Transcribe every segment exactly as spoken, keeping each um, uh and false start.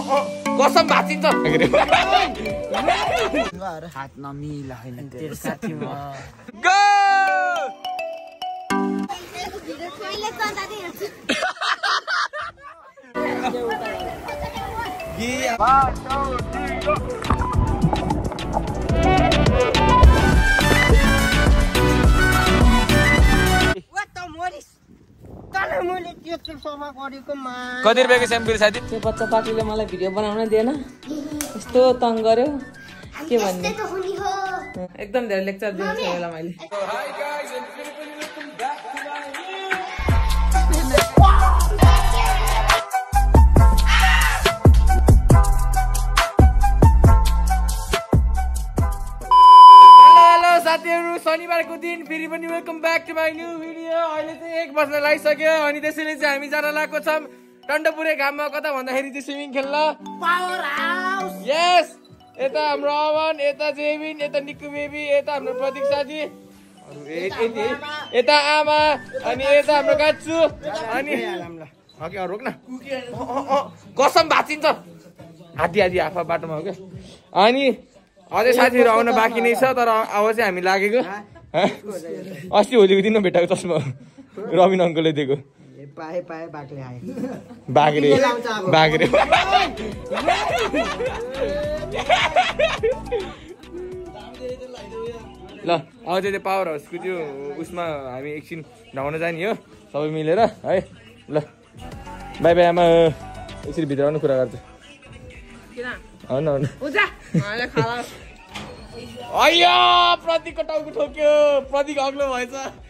कसम भाँचिन्छ हात नमिला होइन तेरो साथीमा गो कति रुपियाँको स्याम्पल साथी त्यो बच्चा पार्टीले मलाई भिडियो बनाउन दिएन यस्तो तङ गर्यो के भन्ने एकदम धेरै लेक्चर दिएको छ यसलाई मैले साथीहरु शनिबारको दिन फेरि पनि welcome back to my new video. अहिले चाहिँ एक बज्न लागिसक्यो अनि त्यसैले चाहिँ हामी जान लागेको छौं टन्डपुरे घाममा कता भन्दाखेरि चाहिँ स्विमिङ खेल्न पावर हाउस। यस यता हाम्रो अवन यता जेबिन यता निक्कु बेबी यता हाम्रो प्रतीक साथी यता आमा अनि यता हाम्रो गाच्चु अनि ओके रोक न कसम भाँचिन्छ हाती हाती आफा बाटोमा हो क्या। अनि अझै साथीहरु आउन बाँकी नै छ तर अब चाहिँ हामी लागेको अस्ति होलीको दिनमा भेटाएको चस्मा रविन अङ्कलले दिएको पाए पाए बाघले आए बाघले बाघले ल अब चाहिँ त्यो पावर हाउसको त्यो उसमा हामी एकछिन ढाउन जाने हो सबै मिलेर है। ल बाई बाई आमा यसरी भित्र आउनु कुरा गर्छ आउनु आउनु अಯ್ಯೋ प्रतीकको टाउको ठोक्यो प्रतीक अग्लो भएछ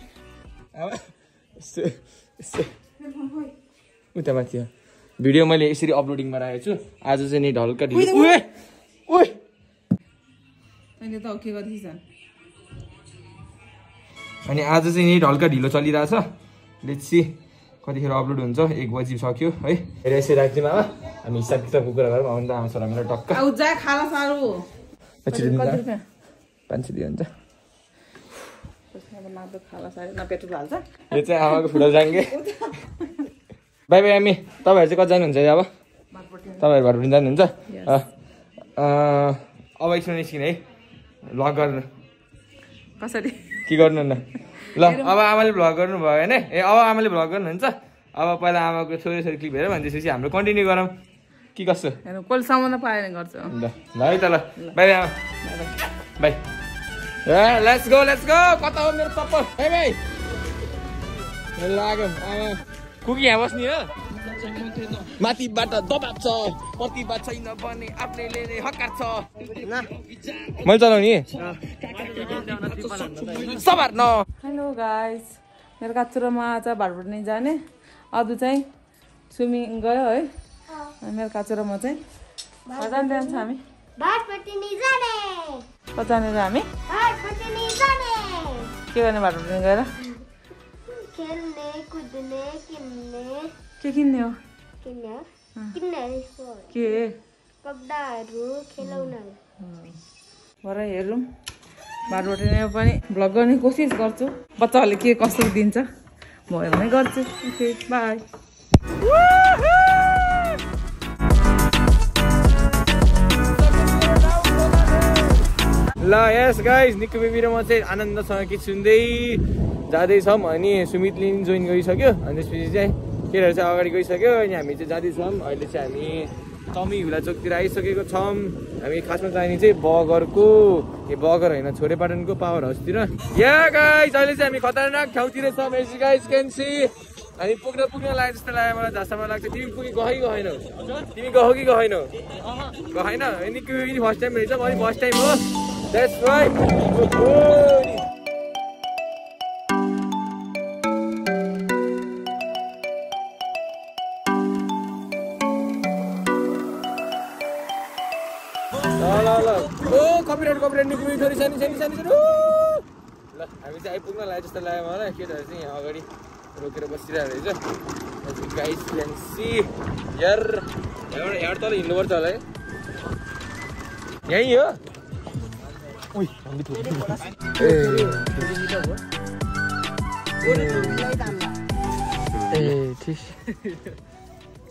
उता माथि भिडियो मैले यसरी अपलोडिङमा राखेको छु। आज चाहिँ नि ढल्का ढिलो ओए ओए अहिले त के गर्दैछ अनि आज चाहिँ नि ढल्का ढिलो चलिरहेछ। लेट्स सी कतिखेर अपलोड हुन्छ एक बजी सक्यो है। हेर यसरी राख्दिउँ आमा हामी हिसाब किताबको कुरा गरौँ आउनु त आमा छोरा मेरो टक्क आउ जा खाला सारो कति रुपैयाँ पाँच सय दिन्छ यो चाहिँ आमाको फुटल जाङ्गे बाई बाई हामी तपाईँहरू चाहिँ कति जानुहुन्छ अब तपाईँहरू भर पनि जानुहुन्छ अब एकछिन निस्किने है भ्लग गर्नु कसरी के गर्नु न ल अब आमाले भ्लग गर्नु भयो होइन ए अब आमाले भ्लग गर्नुहुन्छ अब पहिला आमाको छोरी छोरी क्लिप हेरौँ अनि त्यसपछि हाम्रो कन्टिन्यू गरौँ के कसो कोलसम्म पाएन गर्छ ल ल है त ल बाई बाई आमा bye let's go let's go कता हो मेरो चप्पल बाई बाई लाग्यो आमा कुकी यहाँ बस्ने हो माथिबाट दबाब छ प्रतिभा छैन भने आफ्नैले नै हकार छ मैले चलाउने सबार न। हेलो गाइस मेरो काचुरोमा आज भाटपाडा जाने अदु चाहिँ स्विमिङ गयो है मेरो काचुरोमा चाहिँ जान जान्छ हामी भाटपाडा जाने कतानेर हामी भाटपाडा जाने के गर्ने भाटपाडा गएर खेल्ने कुद्ने किन्ने के किन्ने हो किन्ने किन्ने के कपडाहरू खेलौनाहरू भरे हेरौँ भाटपाडा पनि भ्लग गर्ने कोसिस गर्छु बच्चाहरूले के कसरी दिन्छ म हेर्ने गर्छु ओके बाई। ल यस गाइस निक्कु बेबी र म चाहिँ आनन्दसँग गीत सुन्दै जाँदैछौँ अनि सुमितले पनि जोइन गरिसक्यो अनि त्यसपछि चाहिँ केटाहरू चाहिँ अगाडि गइसक्यो अनि हामी चाहिँ जाँदैछौँ। अहिले चाहिँ हामी टमी हुला चोकतिर आइसकेको छौँ। हामी खासमा जाने चाहिँ बगरको ए बगर होइन छोरेपाटनको पावर हाउसतिर या गाइस अहिले चाहिँ हामी खतरनाक ठाउँतिर छौँ एज गाइस क्यान सी। अनि पुग्न पुग्न लाग्यो जस्तो लाग्यो मलाई जहाँसम्म लाग्छ तिमी पुगी गएँ गएनौ तिमी गयो कि गएनौ गएन निक्कु बेबी फर्स्ट टाइम रहेछ म पनि फर्स्ट टाइम हो द्याट्स राइट। ल ल ओ कपिराइट कपिराइट निक्कु बेबी छोरी सानी सानी सानी ल हामी चाहिँ आइपुग्न लाग्यो जस्तो लाग्यो मलाई केटाहरू चाहिँ यहाँ अगाडि रोकेर बसिरहेको रहेछ गाइस क्यान सी यार यहाँबाट यहाँबाट तल हिँड्नुपर्छ होला है यहीँ हो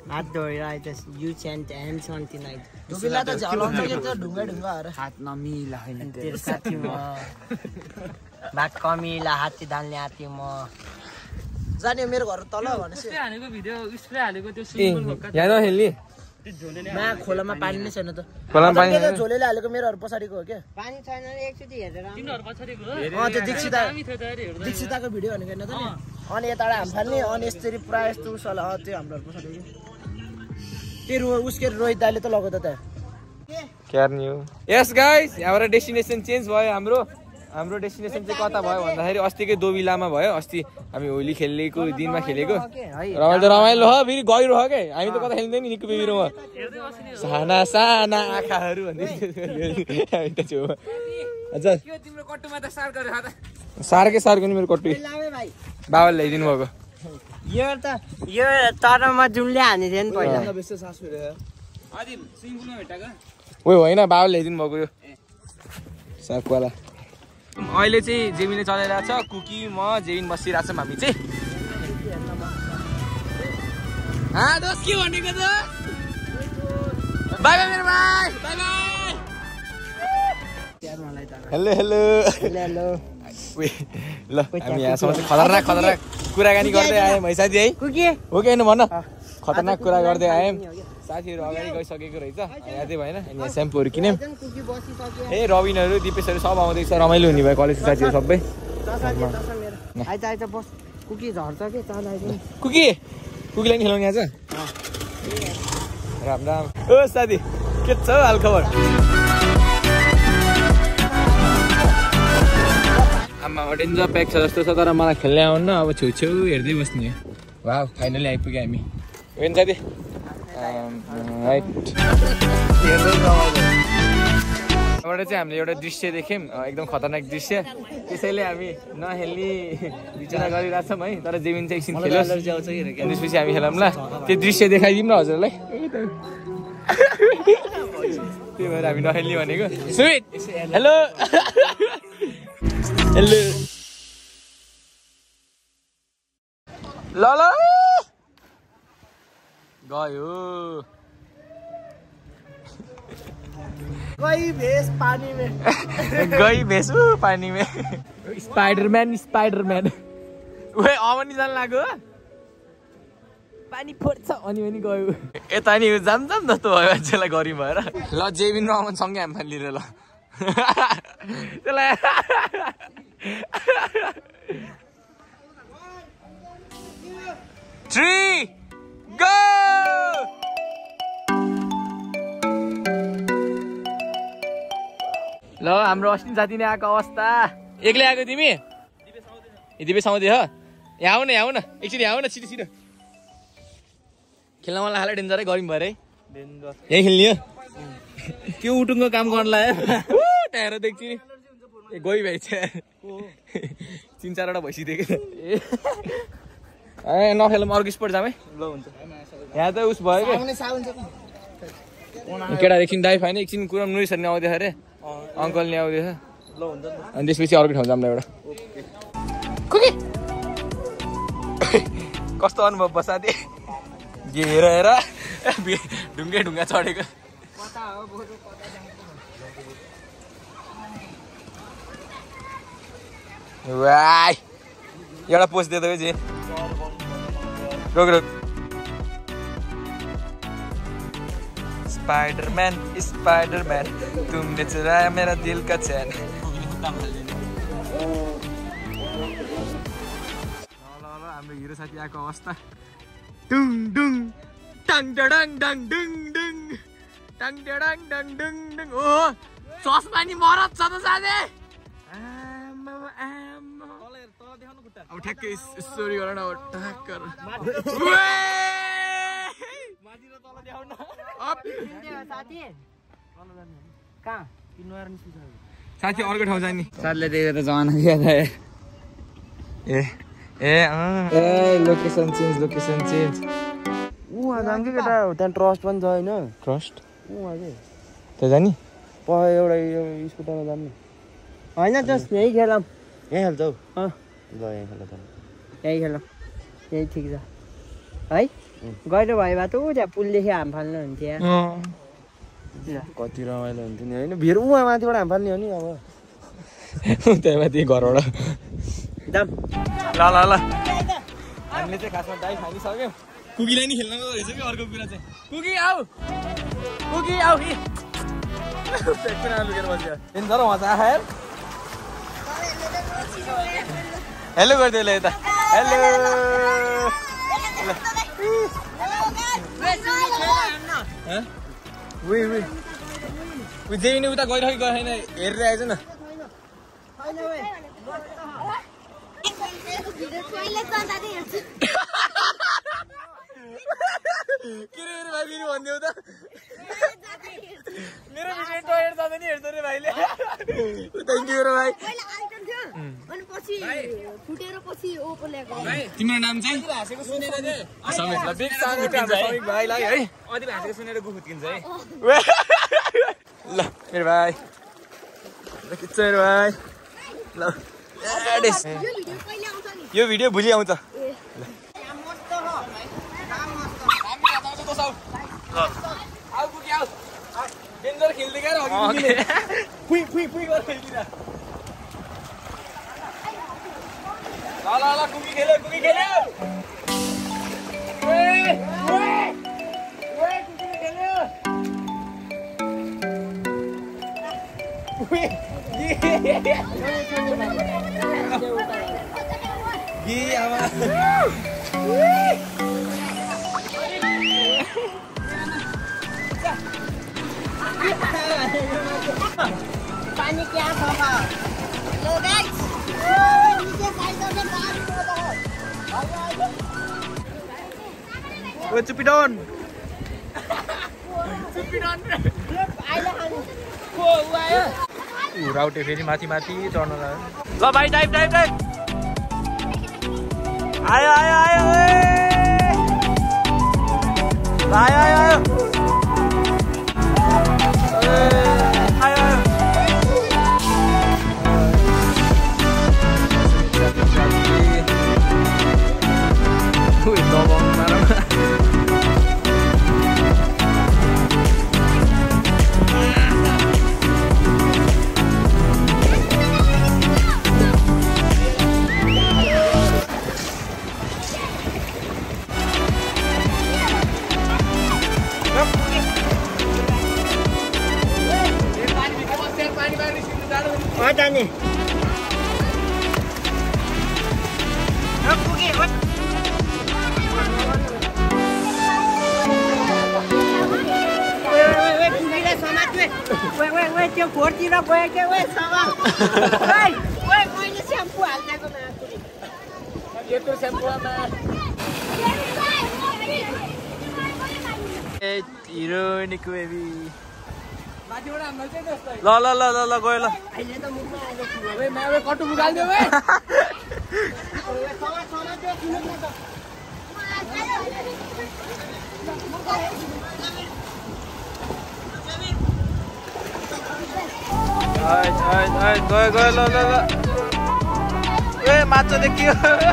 हात धोइरहेछ यु च्यान्ट ह्यान्ड सन्ति नाइट ढुङ्गा त झलाउँछ के त्यो ढुङ्गा ढुङ्गा हरे हात नमिला हैन तेरो साथी म बात कमिला हातै धाल्ने आती म जाने मेरो घर तल भनेपछि हानेको भिडियो स्प्रे हालेको त्यो सिम्बल भक्का यहाँ नखेल्ने मा खोलामा पानी नै छैन त खोलामा पानी छैन झोलेले हालेको मेरोहरु पछाडीको हो के पानी छैन एकचोटी हेरेर तिनीहरु पछाडीको हो अ त्यो दीक्षिता दामी थियो त हेर्दा दीक्षिताको भिडियो भनेको हैन त नि अनि यताबाट हाम फाल्ने अनि यसरी पुरा यस्तो उसल अ त्यो हाम्रो पछाडी त्यो उसके रोहित दाइले त लगो त त क्यार्नी हो यस गाइस यहाँबाट डेस्टिनेसन चेन्ज भयो हाम्रो हाम्रो डेस्टिनेसन चाहिँ कता भयो भन्दाखेरि अस्तिकै दोबिलामा भयो अस्ति हामी होली खेलेको दिनमा खेलेको रमाइलो रमाइलो हो फेरि गहिरो हो के हामी त कता खेल्दैन नि निको बेबिरोमा साना साना आँखाहरू भन्दै हामी त छु हजुर यो तिम्रो कट्टुमा त सार गरे त सारकै सारको नि मेरो कट्टु बाबाले ल्याइदिनु भएको यो त यो तरमा जुनले हाने थियो नि पहिला आदि स्विमिङ पुलमा भेटाको ओ होइन बाबाले ल्याइदिनु भएको यो सागवाला अहिले चाहिँ जेमिनले चलाइरहेको छ कुकी म जेमिन बसिरहेको छौँ हामी चाहिँ के भनेको त बाई बाई मेरो भाइ bye bye hello hello hello ल हामी यहाँसम्म चाहिँ खतरनाक खतरनाक कुराकानी गर्दै आयौँ है साथी है कुकी हो कि होइन भन खतरनाक कुरा गर्दै आयौँ साथीहरू अगाडि गइसकेको रहेछ यादै भएन अनि यहाँ स्याम्पूहरू किन्यौँ ए रविनहरू दिपेशहरू सब आउँदैछ रमाइलो हुने भयो कलेजको साथीहरू सबै आइज आइज बस कुकी झर्छ के चाल आइज कुकी कुकीलाई नि खेलाउने आज राम राम ओ साथी के छ हाल खबर आमा डेन्जर प्याक छ जस्तो छ तर मलाई खेल्ने आउन्न अब छेउछेउ हेर्दै बस्ने वाह फाइनली आइपुग्यो हामी होइन साथी राइट यहाँबाट चाहिँ हामीले एउटा दृश्य देख्यौँ एकदम खतरनाक दृश्य त्यसैले हामी नखेल्ने विचार गरिरहेको छौँ है तर जेमिन चाहिँ एकछिन खेलोस् त्यसपछि हामी खेलौँ ल त्यो दृश्य देखाइदिउँ न हजुरलाई त्यही भएर हामी नखेल्ने भनेको सुमित हेलो हेलो ल ल गयो गई भेस पानी में गई भेस पानी में स्पाइडरम्यान स्पाइडरम्यान उहे अमनी जान लाग्यो पानी फोड्छ अनि पनि गयो यता नि जाम जाम जस्तो भयो मान्छेलाई गरी भएर ल जेबिन र अमन सँगै हामी फालिएर ल त्यसलाई थ्री गो ल हाम्रो अस्ति जाति नै आएको अवस्था एक्लै आएको तिमी दिपेश आउँदै हो यहाँ आऊ न यहाँ आऊ न एकछिन यहाँ आऊ न छिटो छिटो खेल्न मलाई हालै डेन्जरै गऱ्यौँ भरे यही खेल्ने हो त्यो उटुङको काम गर्न लाग्यो टायर देख्छु नि ए गइ भाइ तिन चारवटा भइसक्यो ए नखेलौँ अर्को स्पोर्ट जाम है ल हुन्छ यहाँ त उस भयो कि केटा एकछिन दाइ फाइन एकछिन कुरा नुरी सर्ने आउँदै अरे अङ्कल नि आउँदैछ ल हुन्छ अनि त्यसपछि अर्को ठाउँ जाऊँ न एउटा कस्तो अनुभव बसादे हेर हेर ढुङ्गे ढुङ्गा चढेको वाइ एउटा पोस्ट दिएको जे रोक रोक स्पाइडरम्यान स्पाइडरम्यान तुमले चुराया मेरा दिल का चैन हाम्रो हिरो साथी आएको अवस्था डुङ डुङ टाङ डडाङ डाङ डुङ डुङ टाङ डडाङ डाङ डुङ डुङ ओ चस्मा नि मरत छ त साथी अब ठ्याक्कै स्टोरी गर न ठ्याक्क साथी अर्को ठाउँ जाने साथीले देखेर त जमाना क्या ए ए ए लोकेसन चेन्ज लोकेसन चेन्ज उहाँ जान्छ कि केटा त्यहाँ ट्रस्ट पनि छ होइन ट्रस्ट उहाँ चाहिँ त्यो जाने प एउटा यो स्कुटरमा जानु होइन जस्ट यहीँ खेलौँ यहीँ खेल्छौ अँ ल यहीँ खेल त यहीँ खेलौँ यहीँ ठिक छ है गहिरो भयो भए त ऊ त्यहाँ पुलदेखि हाम फाल्नु हुन्थ्यो कति रमाइलो हुन्थ्यो नि होइन भिर उहाँ माथिबाट हाम फाल्ने हो नि अब त्यहाँ माथि घरबाट जाम ल ल ल हामीले चाहिँ खासमा दाइ खानिसक्यौँ कुकीलाई नि खेल्न रहेछ कि अर्को कुरा चाहिँ कुकी आऊ कुकी आऊ कि लुकेर बस्यो इन तर मजा आयो हेलो गरिदियो ल यता हेलो जे नि उता गइरहेको गएन हेरेर आएछ न के रे मेरो भाइ फेरि भनिदेऊ त मेरो भिडियो टोयलेट जाँदा नि हेर्छ रे भाइले थ्याङ्क यू रे भाइ तिम्रो नाम चाहिँ समीर ल बिग साङ उठिन्छ समीर भाइलाई है अदिले हाँसेको सुनेर गु फुत्किन्छ है ल मेरो भाइ ल किच्छ मेरो भाइ ल यो भिडियो भोलि आउँछ आऊ कुकी आऊ डेन्जर खेल्दै गएर अघि फुइ फुइ फुइ गरेर खेल्दिन ल ल ल कुकी खेल्यो कुकी खेल्यो ओए ओए ओए कुकी खेल्यो ओए गी आमा पानी क्या खावा लो गाइस नीचे साइड में पानी ओ चुपिडन चुपिडन आइला खानु को आयो उ राउटे फेरि माथि माथि चढ्न लाग्यो ल भाइ डाइभ डाइभ डाइभ आयो आयो आयो आयो आयो आयो जाने त्यो खोरतिर गयो के ओए सवा ओए ओए मैले स्याम्पू हाल्दिएको माकुरी यस्तो स्याम्पूमा ए हिरो निको बेबी माथिबाट हाम्रो चाहिँ जस्तो ल ल ल ल ल गयो ल अहिले त मुखमा आएको छु ओए मैले कटु बुगाल्दियो ओए ओए सवा सवा त्यो किन न त आइ आइ आइ गयो गयो ल ल ल ए माछा देखियो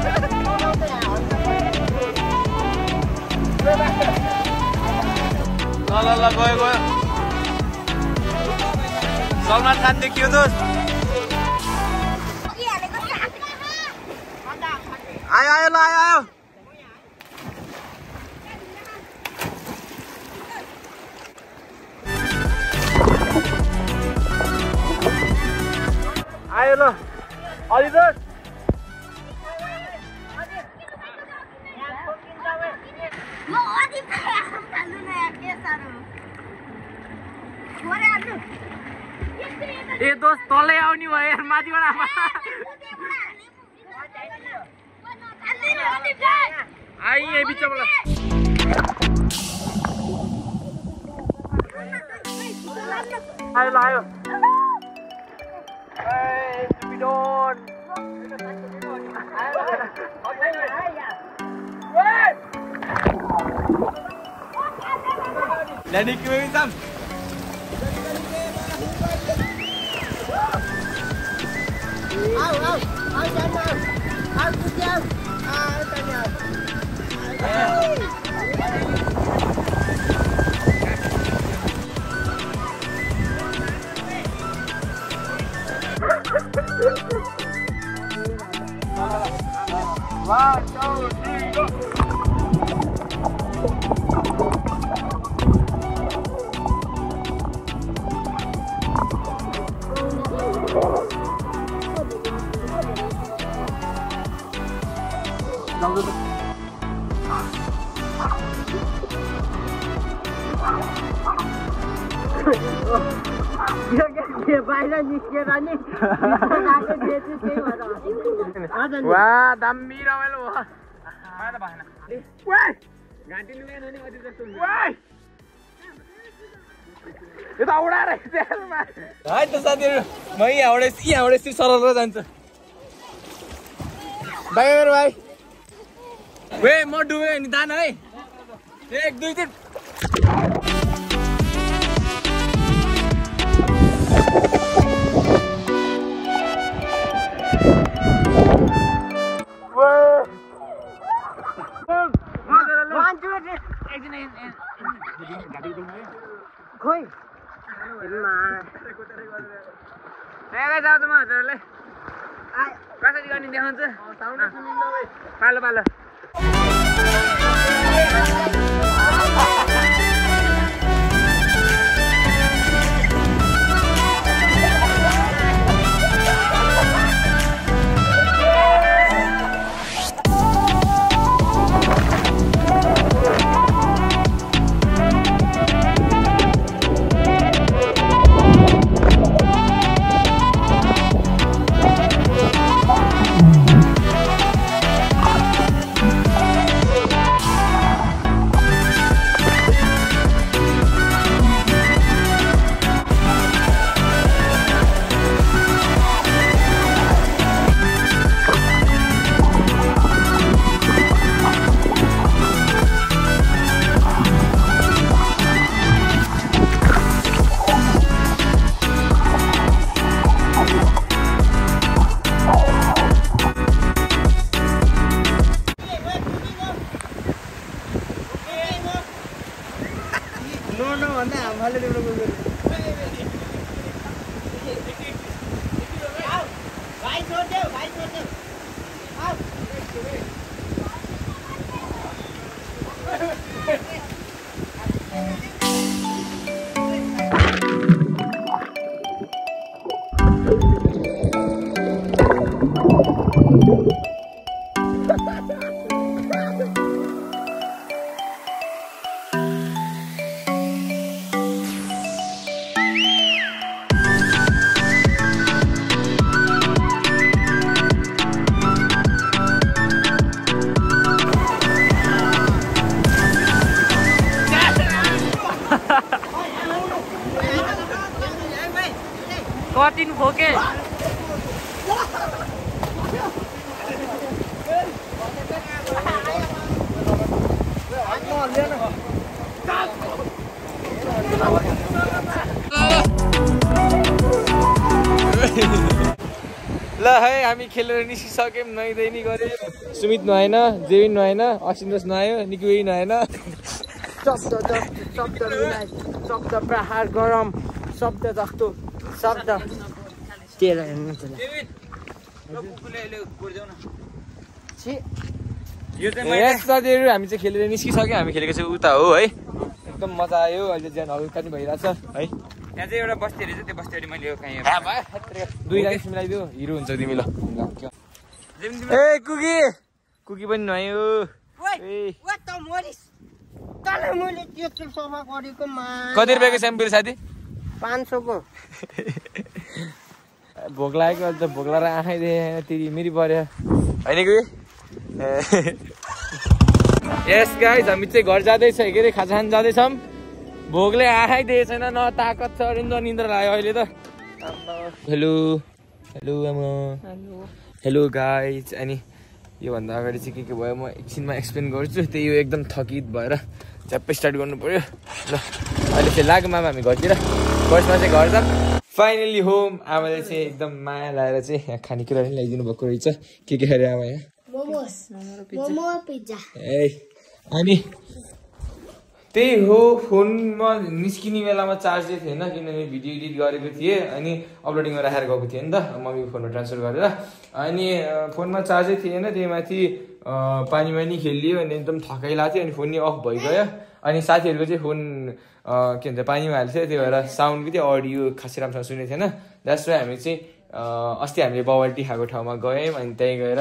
ल ल ल गयो गयो सलमान खान देखियो दोस्त आयो आयो ल आयो आयो आयो ल अलि दोस्त ए दोस्त तलै आउने भयो यार माथिबाट आमा आई ए बिचबाट आयो ल आयो ए चुपिडन ल्यान्डिङ के जाम Au, au, au, au, au, au, au, au, au, au, au, One, two, three, go! बाहिर निस्केर नि वाह दामी रमाइलो भयो घाँटी लुगाएन नि अझै जस्तो यो त औडा रहेछ है त साथीहरू म यहाँबाट यहाँबाट यस्तै सरल जान्छु बाई मेरो भाइ वे म डुबेँ नि दान है एक दुई तिन खोइ हजुरहरूले कसरी गर्ने देखाउँछ पालो पालो कटिन खोके ल है हामी खेलेर निस्किसक्यौँ नुहाइँदै नि गऱ्यौँ सुमित नुहाएन जेविन नुहाएन असिन्दोस नुहायो निकुई नुहाएन शब्द शब्द शब्द प्रहार गरम शब्द जस्तो शब्द तेरो हेर्नु साथीहरू हामी चाहिँ खेलेर निस्किसक्यौँ हामी खेलेको चाहिँ उता हो है एकदम मजा आयो अहिले ज्यान हल्का नि भइरहेछ है त्यहाँ चाहिँ एउटा बस्तीहरू छ त्यो बस्तीहरू मैले खाएँ दुई लाइन मिलाइदियो हिरो हुन्छ तिमी ल ए कुकी कुकी पनि नुहायो कति रुपियाँको स्याम्पल साथी पाँच सौको भोक लागेको अहिले त भोक लगाएर आँखै देखेन तिरी मिरी पर्यो होइन कि यस गाइस हामी चाहिँ घर जाँदैछ के अरे खाजा खान जाँदैछौँ भोकले आँखै दिएको छैन न ताकत छ अरे न निन्द्रा लाग्यो अहिले त हेलो हेलो आमा हेलो गाइस अनि योभन्दा अगाडि चाहिँ के के भयो म एकछिनमा एक्सप्लेन गर्छु त्यही हो एकदम थकित भएर झ्याप्पै स्टार्ट गर्नु पर्यो ल अहिले चाहिँ लाग्यो मामा हामी घरतिर फर्स्टमा चाहिँ घर जाऊँ फाइनली होम आमाले चाहिँ एकदम माया लाएर चाहिँ यहाँ खानेकुरा पनि ल्याइदिनु भएको रहेछ के के खायो आमा यहाँ मोमोस मोमो पिज्जा ए अनि त्यही हो फोनमा निस्किने बेलामा चार्जै थिएन किनभने भिडियो एडिट गरेको थिएँ अनि अपलोडिङमा राखेर गएको थिएँ नि त मम्मीको फोनमा ट्रान्सफर गरेर अनि फोनमा चार्जै थिएन त्यही माथि पानीमा नि खेलियो अनि एकदम थकाइ लाग्थ्यो अनि फोन नि अफ भइगयो अनि साथीहरूको चाहिँ फोन के भन्छ पानीमा हाल्थ्यो त्यही भएर साउन्डको त्यो अडियो खासै राम्रोसँग सुनेको थिएन द्याट्स वाइ हामी चाहिँ अस्ति हामीले बबल टी खाएको ठाउँमा गयौँ अनि त्यहीँ गएर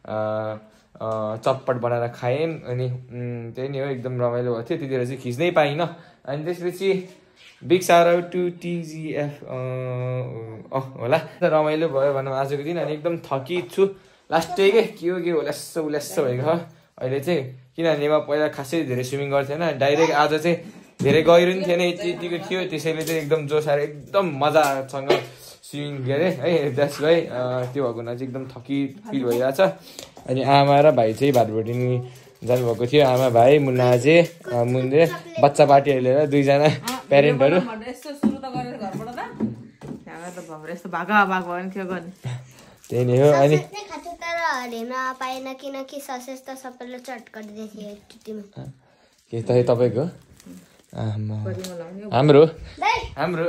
चटपट बनाएर खायौँ अनि त्यही नै हो एकदम रमाइलो भएको थियो त्यतिखेर चाहिँ खिच्नै पाइनँ अनि त्यसपछि big shout out to TGF uh होला रमाइलो भयो भनौँ आजको दिन अनि एकदम थकित छु लास्टै के के हो के हो ल्यास्स उल्यास्स भएको छ अहिले चाहिँ किनभने म पहिला खासै धेरै स्विमिङ गर्थेन डाइरेक्ट आज चाहिँ धेरै गहिरो पनि थिएन यति यतिको थियो त्यसैले चाहिँ एकदम जोसाएर एकदम मजासँग स्विमिङ गरे है द्याट्स वाइ त्यो भएको हुनाले चाहिँ एकदम थकित फिल भइरहेछ अनि आमा र भाइ चाहिँ भातभुटिनी जानुभएको थियो आमा भाइ मुन्ना अझै मुन्ने बच्चा पार्टी लिएर दुईजना प्यारेन्टहरू त्यही नै हो अनि के त तपाईँको हाम्रो हाम्रो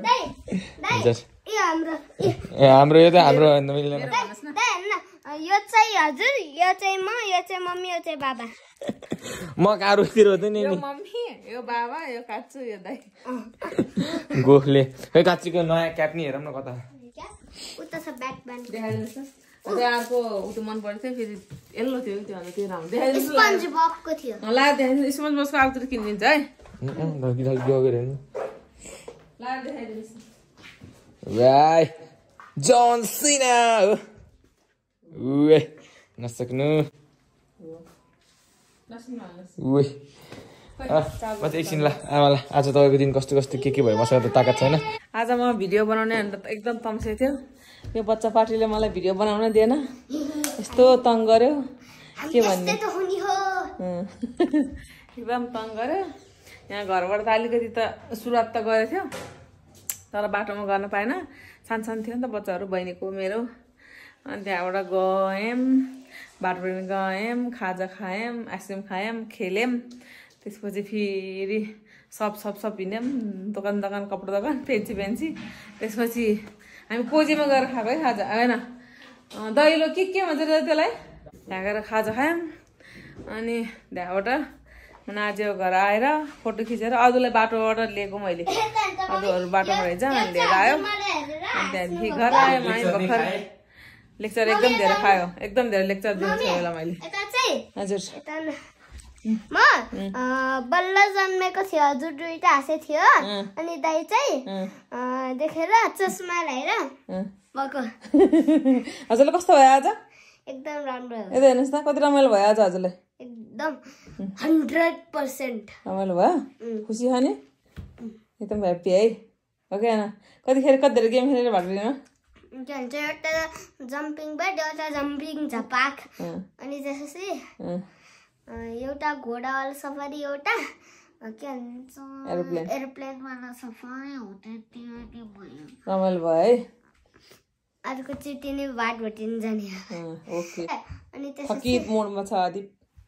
ए हाम्रो यो त हाम्रो मिल्दैन यो चाहिँ हजुर यो चाहिँ म यो चाहिँ मम्मी यो चाहिँ बाबा म कारुतिर हुँदैन नि मम्मी यो बाबा यो काच्चु यो दाइ गोखले खै काच्चुको नयाँ क्याप नि हेरौँ न कता उता छ ब्याक ब्यान्ड देखाइदिनुहोस् न अझै अर्को उतो मन पर्थ्यो फेरि यल्लो थियो त्यो अन्त त्यो राम्रो देखाइदिनुहोस् स्पन्ज बबको थियो ला देखाइदिनुहोस् स्पन्ज बक्सको अर्को त किनिदिन्छ है धर्की धर्की गएर ला देखाइदिनुहोस् वाइ जन सिना उए नसक्नु उए म चाहिँ एकछिन ल आमालाई आज तपाईँको दिन कस्तो कस्तो के के भयो मसँग त ताकत छैन आज म भिडियो बनाउने अन्त एकदम तम्सेको थियो यो बच्चा पार्टीले मलाई भिडियो बनाउन दिएन यस्तो तङ गर्यो के भन्ने एकदम तङ गर्यो यहाँ घरबाट त अलिकति त सुरुवात त गरेको थियो तर बाटोमा गर्न पाएन सानसानो थियो नि त बच्चाहरू बहिनीको मेरो अनि त्यहाँबाट गयौँ बाटोमा गयौँ खाजा खायौँ आइसक्रिम खायौँ खेल्यौँ त्यसपछि फेरि सब सब सब हिँड्यौँ दोकान दोकान कपडा दोकान पेन्सी पेन्सी त्यसपछि हामी कोजीमा गएर खाएको है खाजा होइन दैलो के के भन्छ त्यसलाई त्यहाँ गएर खाजा खायौँ अनि त्यहाँबाट नाच्यो घर आएर फोटो खिचेर अरूलाई बाटोबाट लिएको मैले अरूहरू बाटोमा रहेछ अनि लिएर आयो अनि त्यहाँदेखि घर आयो माइ भर्खर लेक्चर एकदम धेरै खायो एकदम धेरै लेक्चर दिएको छ बेला मैले हजुर म बल्ल जन्मेको थियो हजुर दुईटा हाँसे थियो अनि दाइ चाहिँ देखेर चस्मा लगाएर भएको हजुरलाई कस्तो भयो आज एकदम राम्रो यता हेर्नुहोस् न कति रमाइलो भयो आज हजुरलाई एकदम हन्ड्रेड पर्सेन्ट रमाइलो भयो खुसी खाने एकदम ह्याप्पी है हो कि होइन कतिखेर कति धेरै गेम खेलेर भाटुरीमा के भन्छ एउटा जम्पिङ बेड एउटा जम्पिङ झपाक अनि त्यसपछि एउटा घोडावाला सफारी एउटा के भन्छ एरोप्लेन एरोप्लेनवाला सफारी हो त्यो रमाइलो भयो है अर्को चिटी नै भाट भटिन जाने ओके अनि थकित मोडमा छ आदि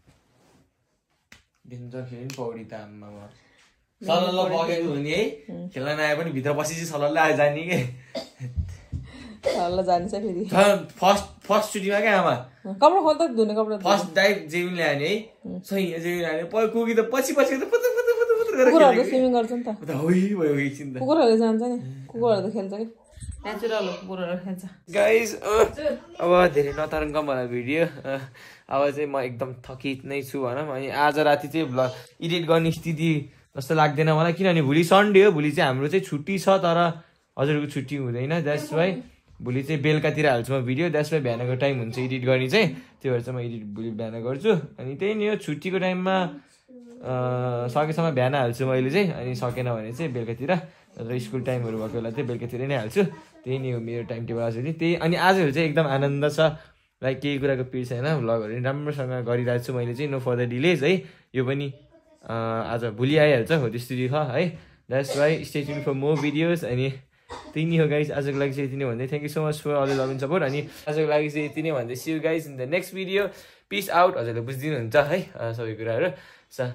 डेन्जर खेल्ने पौडी त आम्मा सलल्ल बगेको हुने है खेल्न नआए पनि भित्र बसेपछि सलल्ल आए जाने के सलल्ल जान्छ फेरि फर्स्ट फर्स्ट चुटीमा क्या आमा कपडा खोल्दा धुने कपडा फर्स्ट डाइभ जेबिन ल्याने है सही जेबिन ल्याने कुकी त पछि पछि त पुतु पुतु पुतु पुतु गरेर कुकुरहरू स्विमिङ गर्छ नि त होइ भयो एकछिन त कुकुरहरू जान्छ नि कुकुरहरू त खेल्छ कि नेचुरल हो कुकुरहरू खेल्छ गाइज अब धेरै नतरङ्गम होला भिडियो अब चाहिँ म एकदम थकित नै छु भनौँ अनि आज राति चाहिँ भ्लग एडिट गर्ने स्थिति जस्तो लाग्दैन मलाई किनभने भोलि सन्डे हो भोलि चाहिँ हाम्रो चाहिँ छुट्टी छ तर हजुरको छुट्टी हुँदैन द्याट्स वाइ भोलि चाहिँ बेलुकातिर हाल्छु म भिडियो द्याट्स वाइ बिहानको टाइम हुन्छ एडिट गर्ने चाहिँ त्यो भएर चाहिँ म एडिट भोलि बिहान गर्छु अनि त्यही नै हो छुट्टीको टाइममा सकेसम्म बिहान हाल्छु मैले चाहिँ अनि सकेन भने चाहिँ बेलुकातिर र स्कुल टाइमहरू भएको बेला चाहिँ बेलुकातिर नै हाल्छु त्यही नै हो मेरो टाइम टेबल आज त्यही अनि आजहरू चाहिँ एकदम आनन्द छ लाइक केही कुराको पिर छैन भ्लगहरू पनि राम्रोसँग गरिरहेको छु मैले चाहिँ नो फर्दर डिलेज है यो पनि आज भोलि आइहाल्छ हो त्यस्तै छ है that's why stay tune for more videos अनि त्यही नै हो गाइज आजको लागि चाहिँ यति नै भन्दै thank you so much for all love and support अनि आजको लागि चाहिँ यति नै भन्दै see you guys in the next video peace out हजुरले बुझिदिनुहुन्छ है सबै कुराहरू So,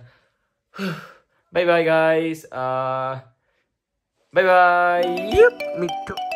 bye bye guys. Uh, bye bye. मिठो